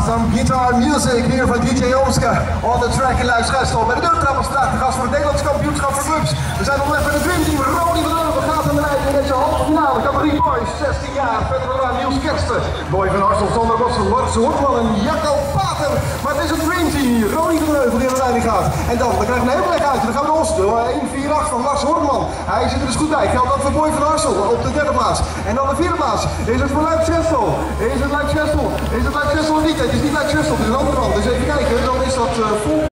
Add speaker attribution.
Speaker 1: some guitar music hier van DJ Oscar on the track in Luis-Gestel. Bij de deurtrappers vandaag de gast voor het Nederlands kampioenschap voor clubs. We zijn onderweg met de Dream Team. Ronnie van Heuvel gaat aan de leiding in deze halve finale. Categorie Boys, 16 jaar. Verder aan Niels Kersten, Boy van Arsel, Sander Bossen, Lars Hoortman en Jacco Pater. Maar het is een Dream Team hier. Ronnie van Heuvel die aan de leiding gaat. En dan krijgen we een hele weg uit. Dan gaan we los. 1-4-8 van Lars Hoortman. Hij zit er dus goed bij. Geldt dat voor Boy van Arsel op de derde plaats. En dan de vierde plaats is het voor Luis-Gestel. Is het Luis-Gestel? Is het Luis-Gestel of niet? Het is niet Luis-Gestel, het is een andere kant. Dus even kijken, dan is dat vol.